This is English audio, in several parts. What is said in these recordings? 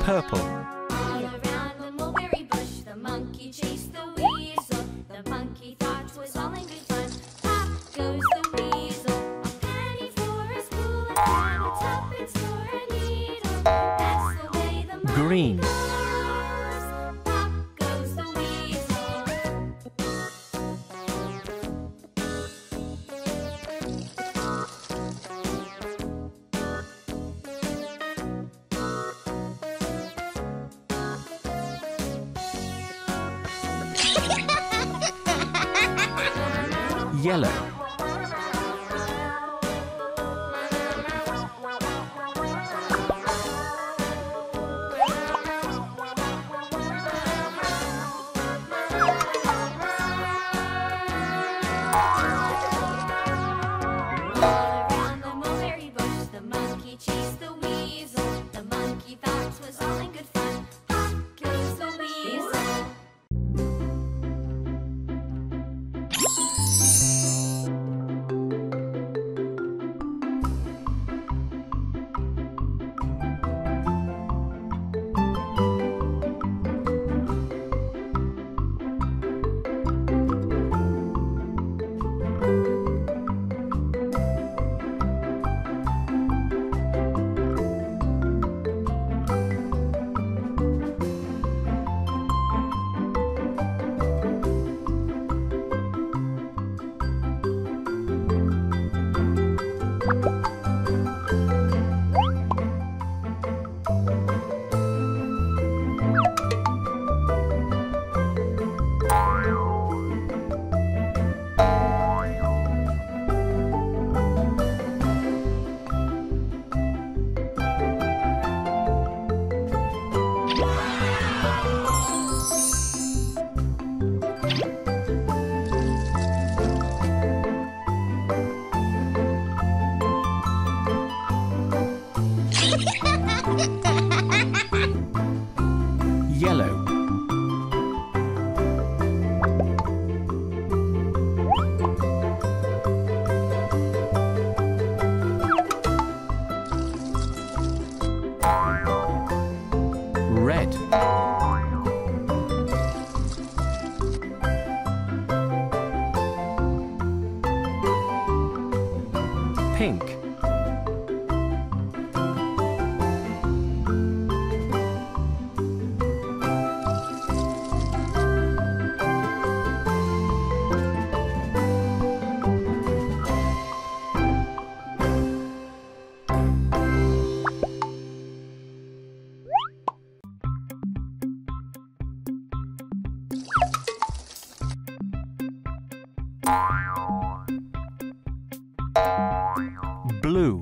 Purple. All around the mulberry bush, the monkey chased the weasel. The monkey thought 'twas all in good fun. Pop goes the weasel. A penny for a spool and a tuppence for a needle. That's the way the money Green. goes. Pop goes the weasel. Yellow. Around the mulberry bush, the monkey chased the weasel. The monkey thought 'twas all in good fun. Pop goes the weasel. Yellow. Red. Pink. Blue.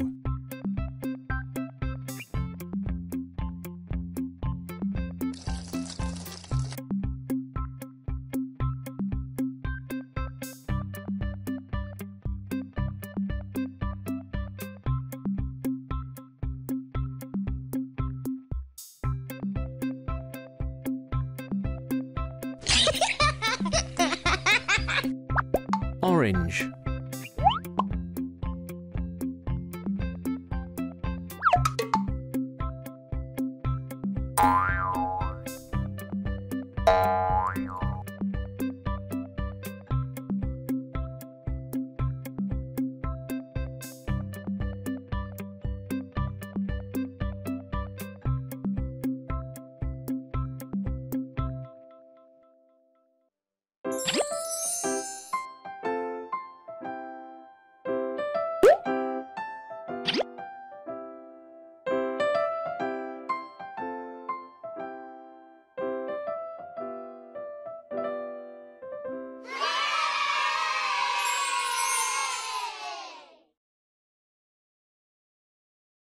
Orange.